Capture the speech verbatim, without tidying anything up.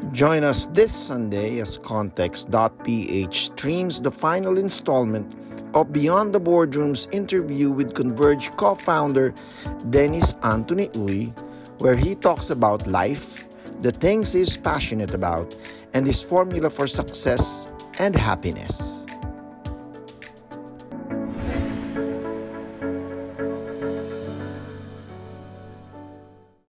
Join us this Sunday as Context dot p h streams the final installment of Beyond the Boardroom's interview with Converge co-founder Dennis Anthony Uy, where he talks about life, the things he's passionate about, and his formula for success and happiness.